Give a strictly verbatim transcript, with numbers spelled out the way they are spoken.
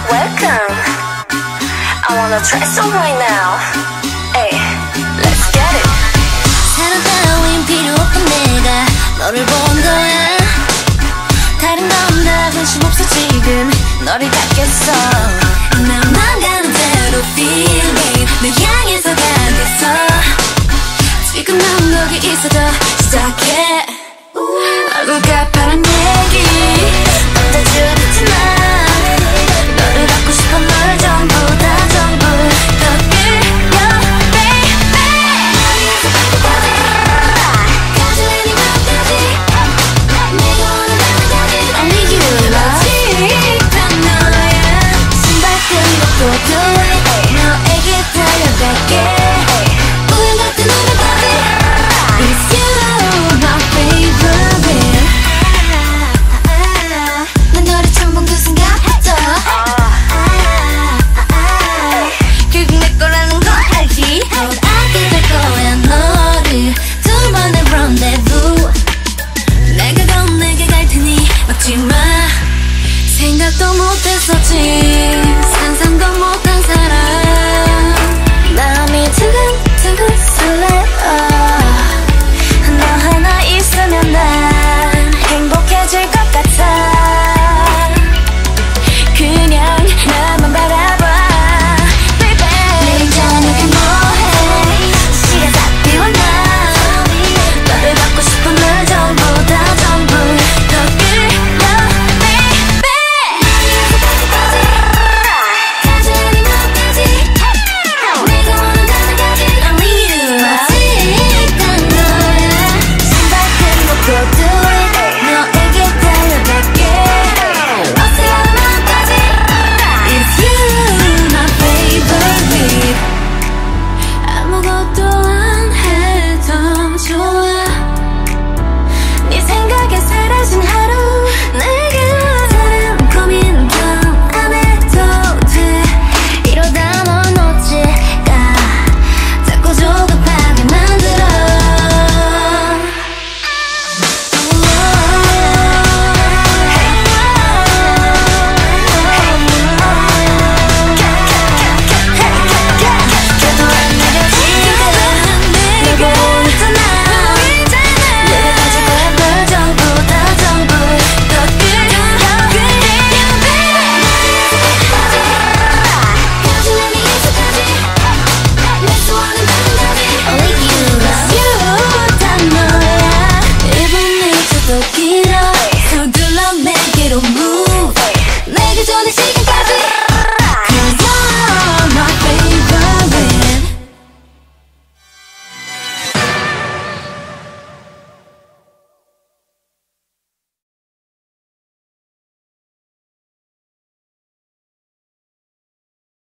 welcome. I wanna try some right now. Hey, let's get it. 사랑 따윈 필요 없던 내가 너를 본 거야. 다른 건 다 관심 없어 지금 너를 갖겠어. 나만 가는 대로 feeling 널 향해서 가겠어. 지금 난 여기 있어도 시작해. 누가 바란 얘기 넌 주겠지만 너를 갖고 싶어 널 전부 다 전부 더 끌려 baby. 여기에서 바꾸다니 가져오니 맘까지 내가 원하는 까지 Only you love 다 너야 신발 끈 것도